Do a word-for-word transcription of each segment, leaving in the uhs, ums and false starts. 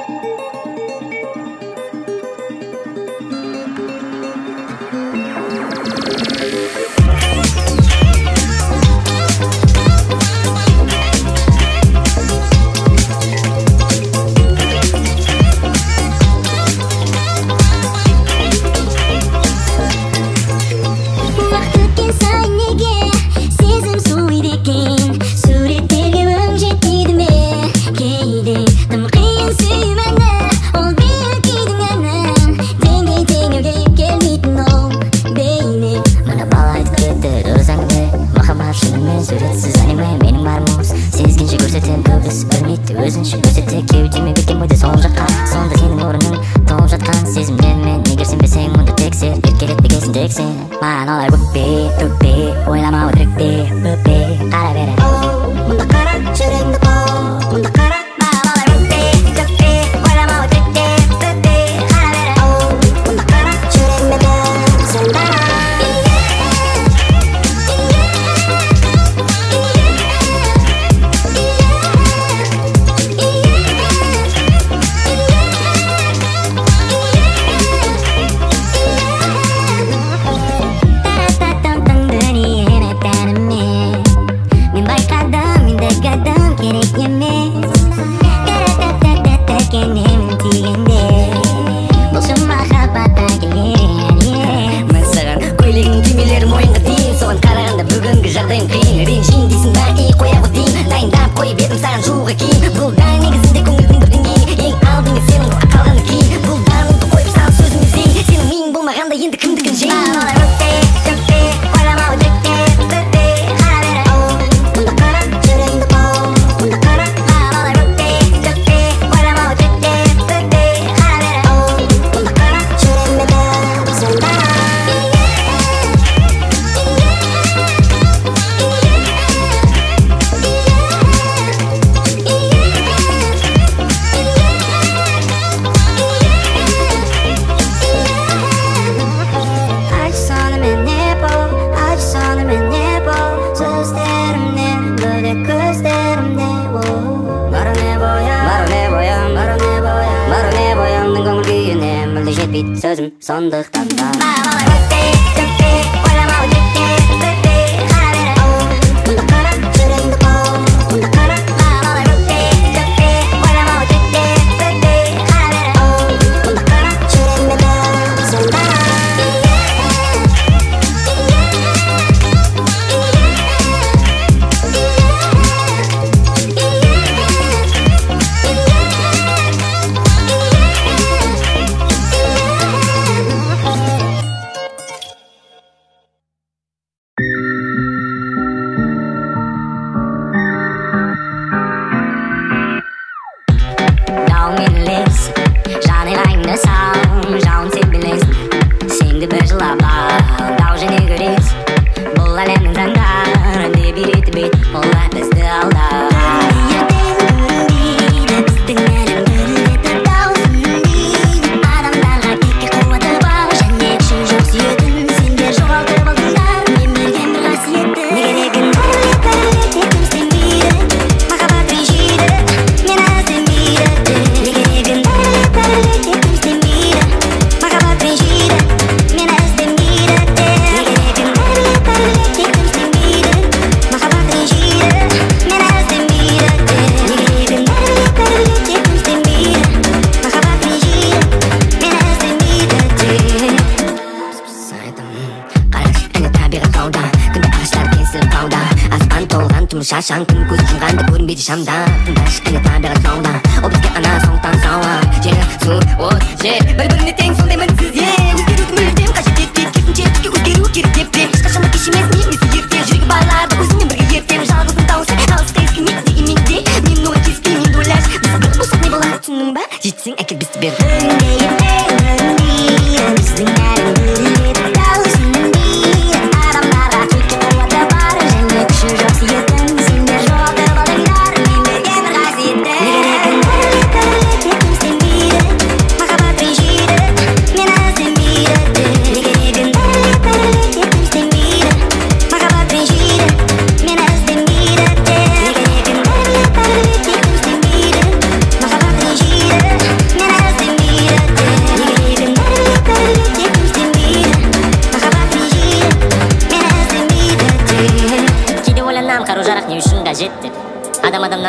Sözüm sandıktan Shashan kun kus angkan de burin biji shamda Tundash kena tabela kauna Obis ke ana song tang sawa Jena su ot je Bari bari teng son demen siz ye Uzgeru tümürdem kaşı tepti Kesin çetki uzgeru kiri tepti Kaşama kişimez ni misi yirti Jürgi bağlarda uzun bir yirtem Жалғызын таусы алысқа ескімекте имекте Мен ой кески мен доляш Біздің болсақ не болар түсінің ба Жетсең әкел бісті бер Біздің әрін білет Даусының бейін Адамдарға текке қуаты бар Және күші жоқ сүйетін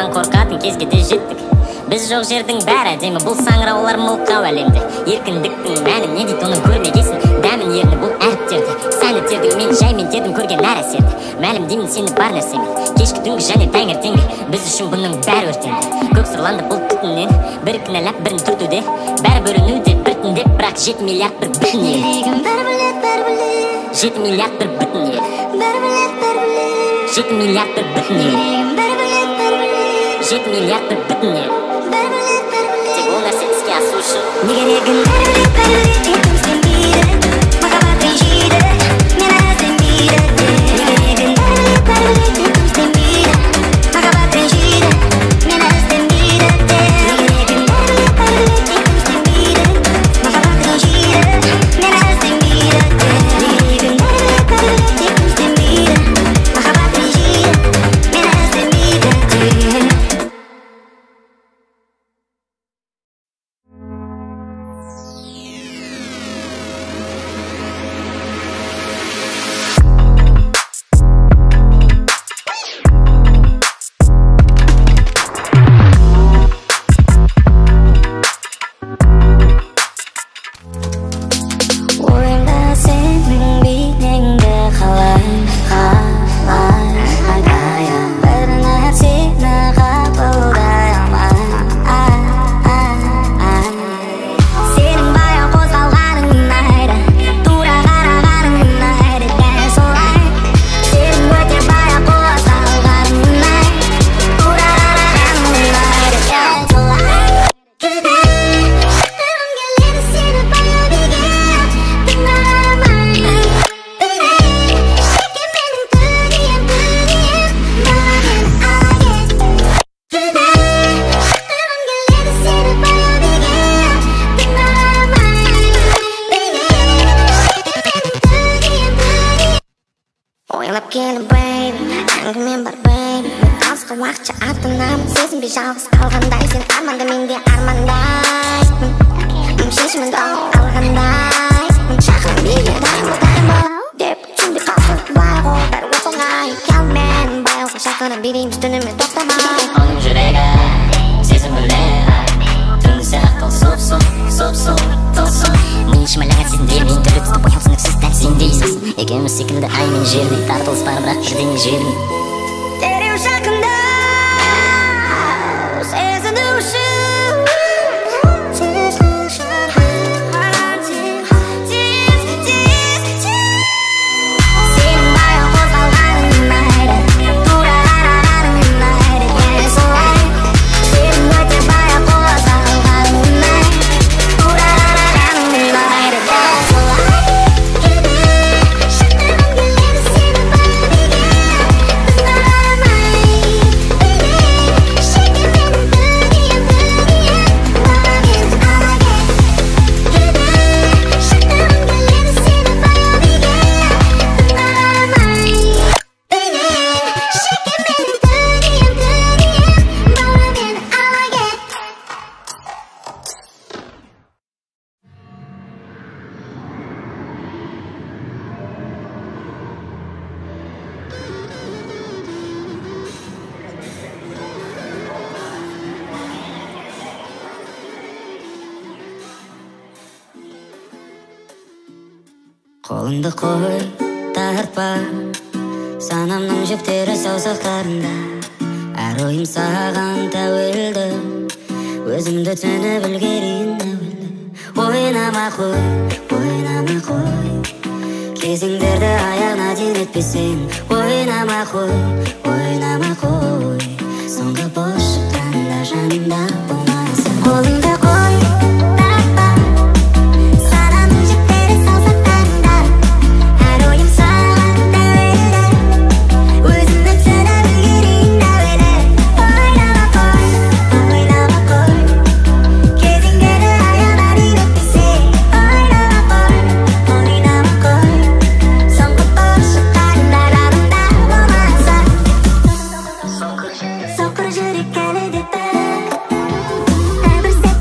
Сағынғаннан қорқатын кезге де жеттік. Біз жоқ жердің бәрі әдемі, бұл саңыраулар мылқау әлемде. Еркіндіктің мәні не дейді оны көрмегесін, дәмін ерні бұл әріптерде. Сәні тердің мен жаймен дедім көрген әр әсерді. Мәлім деймін сені бар нәрсеме, кешкі түнгі және таңертеңгі. Біз үшін бұның бәрі өртенді. Көк сұрланды бұл түтіннен, бір кінәлап бірін түртуде. Бәрі бөлінуде біртіндеп, бірақ жеті миллиард бір бүтін ел. Жүрегім бәрі білет, бәрі білет. Жеті миллиард бір бүтін ел. Бәрі білет, бәрі білет. Жеті миллиард бір бүтін ел. Жүрегім бәрі білет, бәрі білет. Жеті миллиард бір бүтін ел. Бәрі білет, бәрі білет. Тек ол нәрсе іске асу үшін. Не керегін бәрі білет, бәрі білет. Еркім істемейді, махаббат ренжиді, мені іздемейді. Не керегін бәрі білет, бәрі білет. Еркім істемейді, махаббат ренжиді, мені іздемейді. Не керегін бәрі білет, бәрі білет. Еркім істемейді, махаббат ренжиді, мені іздемейді. Не керегін бәрі білет, бәрі білет. Еркім істемейді, махаббат ренжиді, мені іздемейді. Ойлап келі, baby, әңгімен бар, baby. Мен алысқа уақытша аттанамын, сезінбей жалғыз қалғандай. Сен арманда, мен де армандаймын. Шешімін алғандай, шақырып биге дайын бол, дайын бол деп түсінбей қалсын баяғы. Бәрі оп-оңай, келмен баяғы шақырып билейміз түнімен тоқтамай. Оның жүрегі сезім біледі, түнгі сияқты сұп-сұп, сұп-сұп, тылсым. Мен шымайлаған сезімдер, мен түрлі түсті бояу түсініксіз дәл сендей сосын. Екеуміз секілді ай мен жердей тартылыс бар, бірақ бірдеңе жердей. Дереу жақындау, сезіну үшін. Қолыңды қой, тартпа, санамның жүктері саусақтарында. Әр ойым саған тәуелді, өзімді түсініп үлгерейін әуелі. Ойнама қой, ойнама қой, кезеңдерді аяғына дейін етпесең. Ойнама қой, ойнама қой, соңғы бос шыққанда жанымда болмайсың. Қолыңды қой, тартпа, санамның жүктері саусақтарында. Әр ойым саған тәуелді, өзімді түсініп үлгерейін әуелі. Ойнама қой, ойнама қой, кезеңдерді аяғына дейін етпесең. Ойнама қой, ойнама қой, соңғы бос шыққанда жанымда болмайсың. Соқыр жүрек әлі де бір, әрбір сәт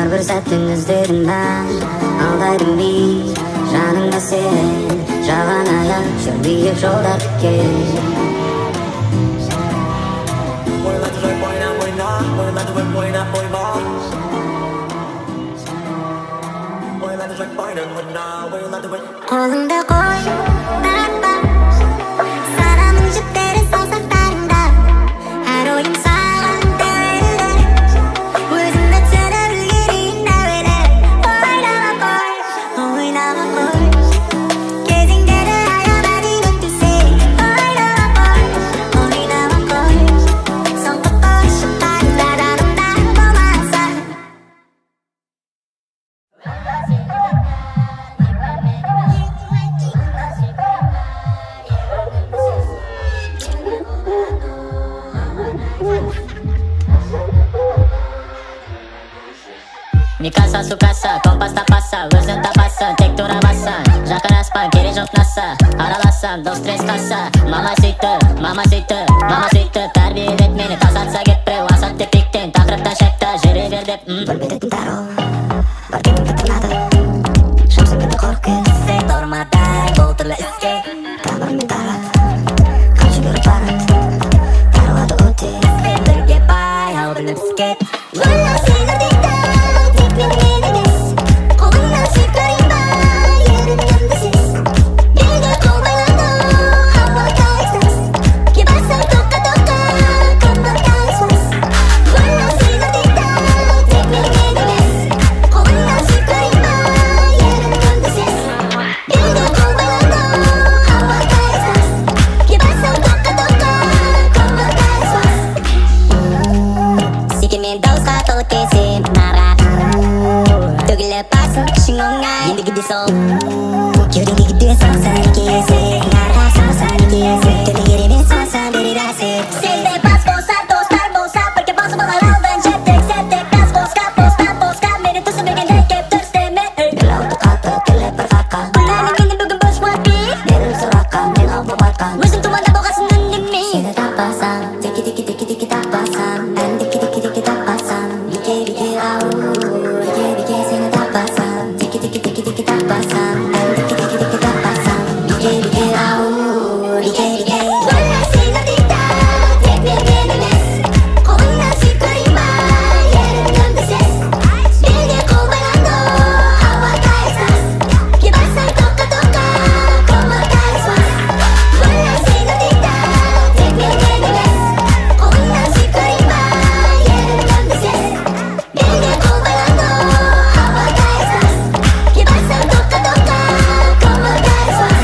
bir sәттен іздедім ben алдайдым би жаныңда сен жаған аяқ жүр биік жолдар тікен ойлады ғой бойна бойна ойлады ғой бойна бойма ойлады ғой бойна бойна ойлады ғой қолыңды қой тартпа сарамын жіптері саусақтарыңда әр ойым саған тәуелді өзімді түсініп үлгерейін әуелі ойлама қой ойлама қой кезеңдері аяма дейін өтпесе ойлама қой ойлама қой соңғы қошықтарыңда жанымда болмаса Mikasa sukasa, kompas tapasa, өзің табасың, тек тұра бассаң Жақынаспан, керек жоқ наса, араласам, дос стресс қаса Мама сөйтті, мама сөйтті, мама сөйтті Тәрбиелеп мені тасатса кет біреу асат деп биіктен, тақырыптан шақта жүре бер деп Бөлмедетін тарау, бар кенімді тырнады Шамсың енді қорқыз Сен тұрмадай, бұл түрлі іске Тамырмен тарат, қан жүгіріп барат Тарылады өте, мен бірге бай, ал біліп іскет Ойлау сені дейді, тек менімен емес Қолыңнан сүйіп көрейін ба, ерінемді сез Белге қол байланды, хауада экстаз Ке басым тоққа-тоққа, комбатта экспресс Ойлау сені дейді, тек менімен емес Қолыңнан сүйіп көрейін ба, ерінемді сез Белге қол байланды, хауада экстаз Ке басым тоққа-тоққа, комбатта экспресс Секемен дауысқа толы кезем нара Төгіліп басым ішің оңай Ендігі сол Кеудеңе кете салсаң кезек Нарға салсаң кезек Түні керемет салсаң берер әсер Сенде бас болса, достар болса Бірге басып алар алдын жеттік сәттік Тас босқа, бостан босқа Мені түсінбегенде кеп түрстеме Гүл ауды қатты, тілі бір қатқа Гүләнің мені бүгін бос уақи Беріл сұраққа, мен ал боп айтқан Өзің тұманда болғасын үнеме Сені таппасам, теки-теки-теки-теки таппасам Ән теки-теки-теки таппасам Бике-бике ау Бике-бике сені таппасам Теки-теки-теки-теки таппасам Ән теки-теки-теки таппасам Бике-бике ау Бике-бике Ойлар сені дейді, тек менімен емес Қолыңнан сүйіп көрейін ба, ерінемді сез Белге қол байланды, хауада экстаз Ке бассаң тоққа-тоққа, комбатта экспресс Ойлар сені дейді, тек менімен емес Қолыңнан сүйіп көрейін ба, ерінемді сез Белге қол байланды, хауада экстаз Ке бассаң тоққа-тоққа, комбатта экспресс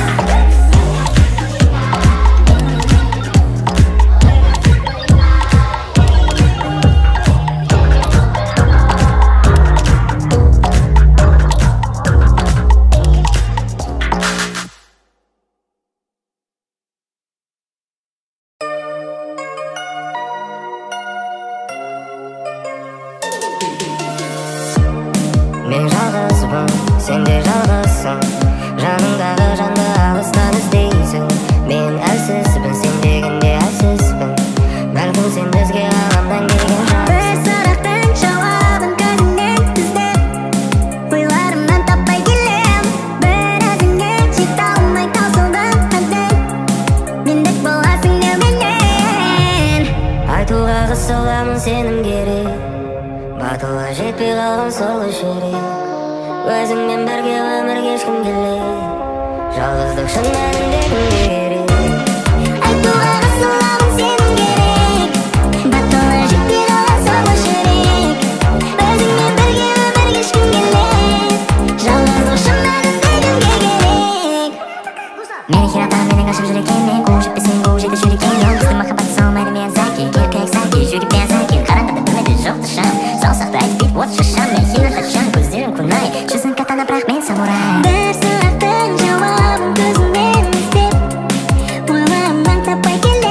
Мен жалғызбын, сен де жалғызсың Жаныңдағы жанды алыстан іздейсің Мен әлсізбін, сен дегенде әлсізбін Бәлкім сен бізге ғаламдан келген жансың Бір сұрақтың жауабын көзіңнен іздеп Ойларымнан таппай келем Бір өзіңе жете алмай таусылдым қандай Мендік боласың деуменен Айтуға қысыламын сенім керек Батылға жетпей қалған сорлы жүрек Өзіңмен бірге өмір кешкім келеді Жалғыздық шын мәнінде кімге керек Айтуға қысыламын сенім керек Батылға жетпей қалған сорлы жүрек Өзіңмен бірге өмір кешкім келеді Жалғыздық шын мәнінде кімге керек Мені хирата, менің ашып жүрекемен Қуып жетпесең, қуып жеті жүрекең Ол біздің махаббат сол мәнімен заки Керкек заки, жүрекпен заки Қараңғыда білмеді жоқты шам Саусақты айтпейді, вот шашам Мен хина қачам, көздерім күнай Жүзің катана, бірақ мен самурай Бір сұрақтың жауабын көзіңнен іздеп Ойларымнан таппай келем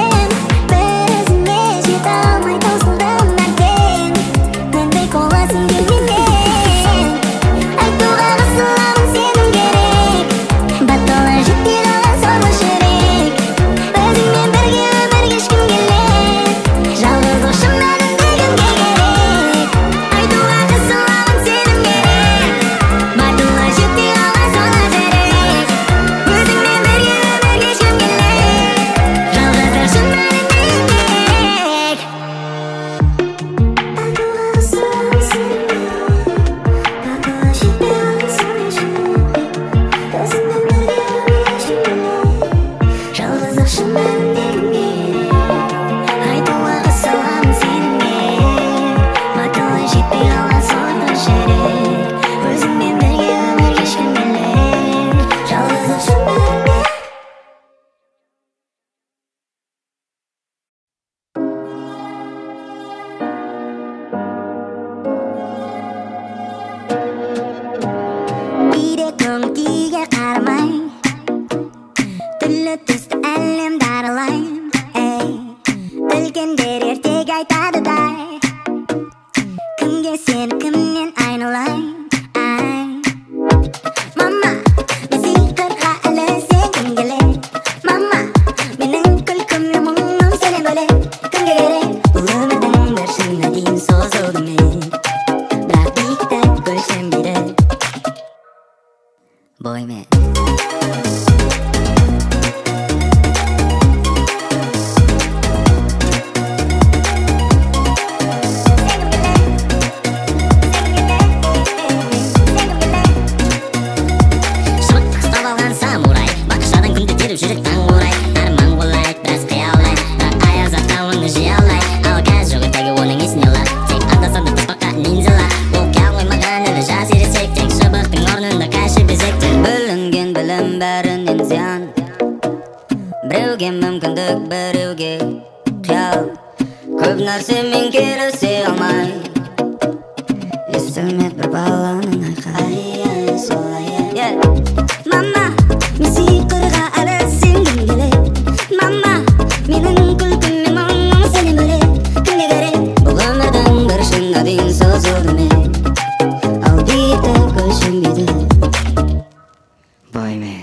Seni kimmen aynalay ay Mama bizi qirqa ala sen kimgele Mama mening kulkumni mungnim seni böyle kimga gerek bu umiding bir shunga deyin so'zildim biroq bitta ko'rishim biri boyman Birovga mumkinlik, birovga xiyol Ko'p narsa men kelib olmay Estilmaydi bir baloning ayqay solay Mama, men seni qirqa ala singim kelib Mama, mening kulkumni mungnim seni böyle kimga gerek bu umiding bir shunga deyin so'zildim albatta ko'rishim biri boyman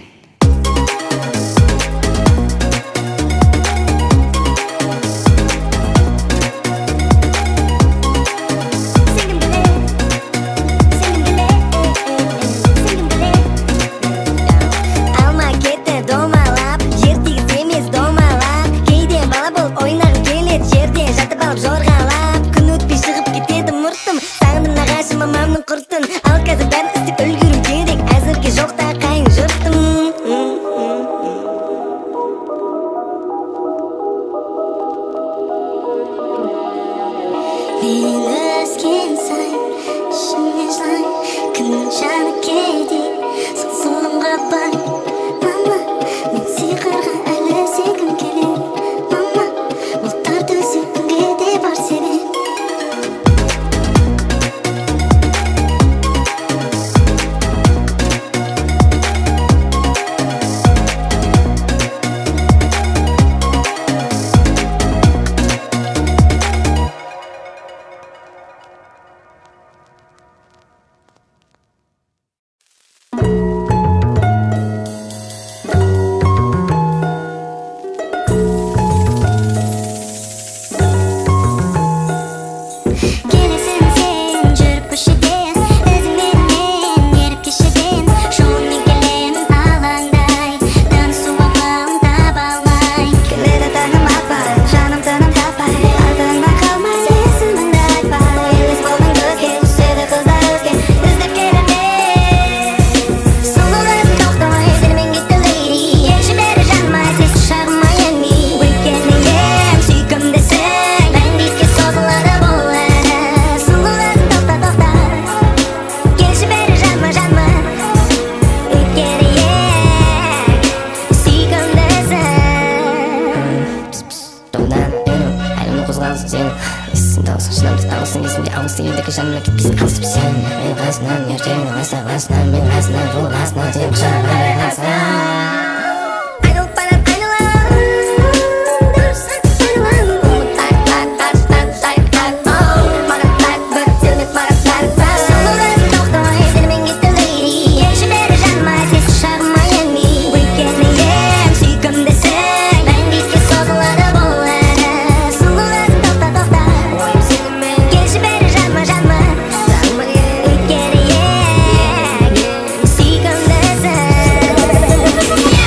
Yeah.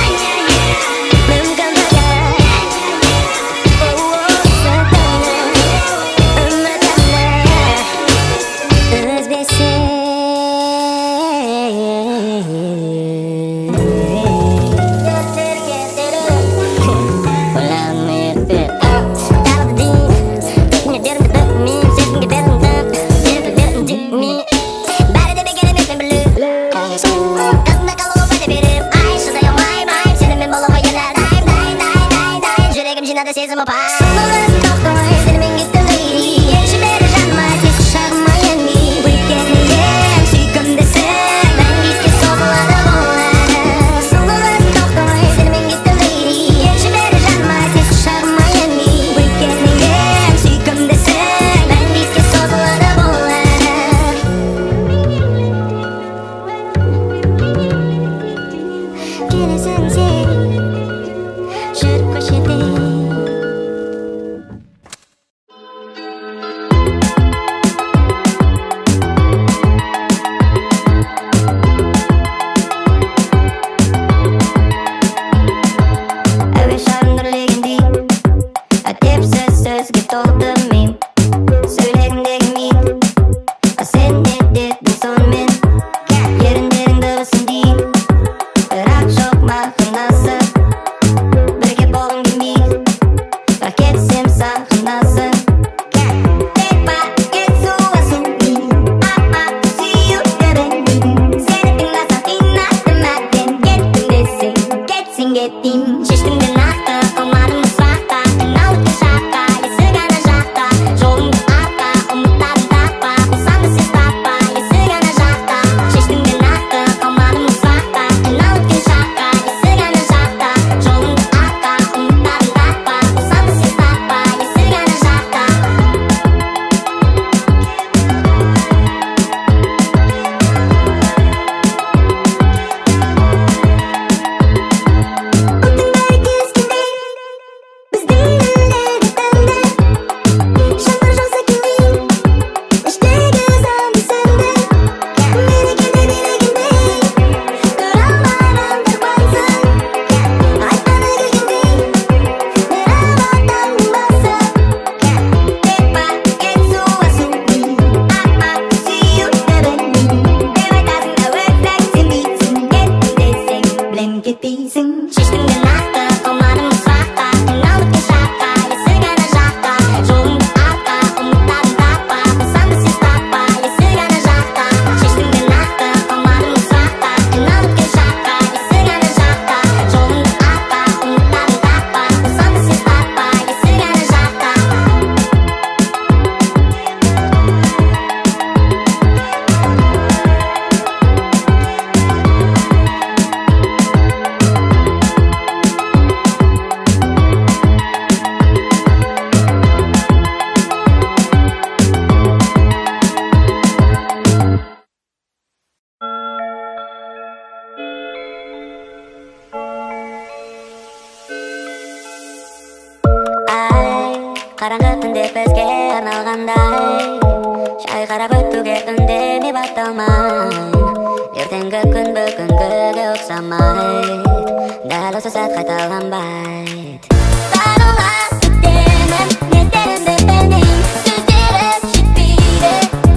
үндемей батталмай ертеңгі күн бүгін күнге ұқсамайды дәл осы сәт қайталанбайды Баруға күтемін не істерімді білмеймін сөздері жетпейді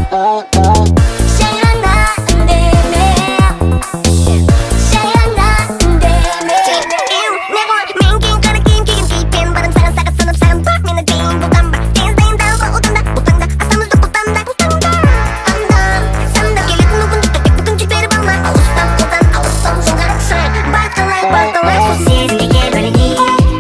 Жай ғана үндеме Жай ғана үндеме Не ғой мен кейін қара киім киген кейіппен барым саған сағат сынып саған бар мені дейін бұлдан бар тез дайындалға отында бұлтаңда астамызды бұлтанда бұлтанда андам сандап келетін мүмкіндікті тек бүтін жіберіп алма алыстан қолдан алыстан жолға сыр байқалай байқалай сол сезімге бөлінейік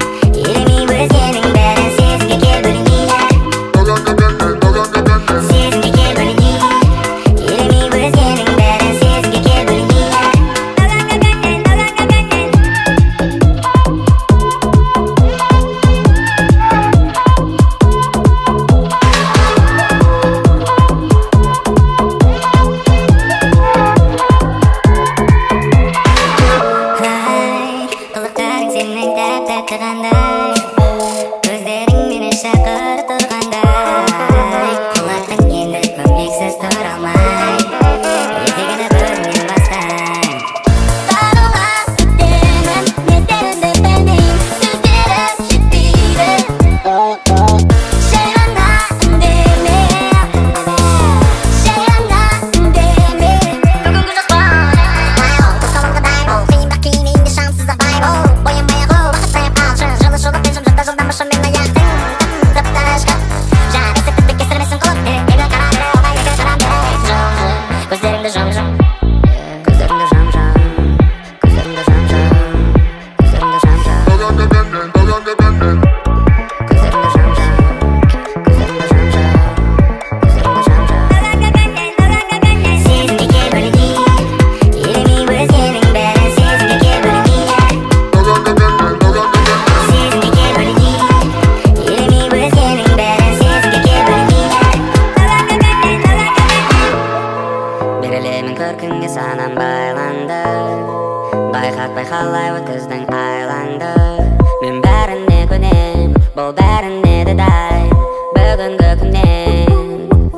Байқатпай қалай өткіздің айлаңды Мен бәріне көнем, бұл бәріне де дайын Бүгінгі күннен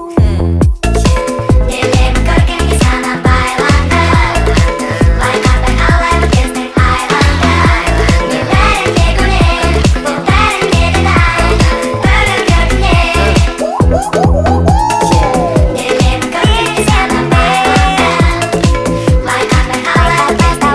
Денем көркіңе сана байланды Байқатпай қалай өткіздің айлаңды Мен бәріне көнем, бұл бәріне де дайын Бүгінгі күннен Денем көркіңе сана байланды Байқатпай қалай өткіздің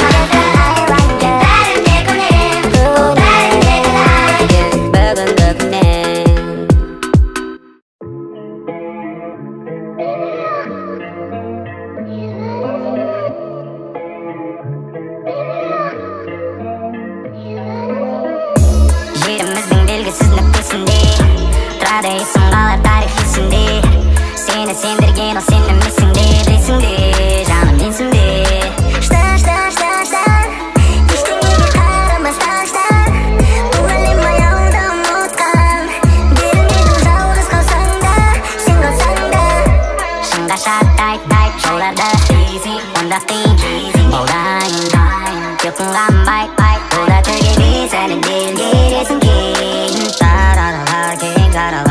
Жеріміздің белгісіз нүктесінде тұрады есім қалар тарих есімде Сені сендірген ол сен емессің де білесің де жаным менсің де Шта, шта, шта, шта ештеңеге қарамастан шта бұл әлем аяуды ұмытқан берілмедің жалғыз қалсаң да сен қалсаң да шыңға шат тайт тайт жолдарда easy онда қиын ол дайын дайын келқын қанбай бұл да түрге бей сәлін делгересің кейін таралар кейін таралар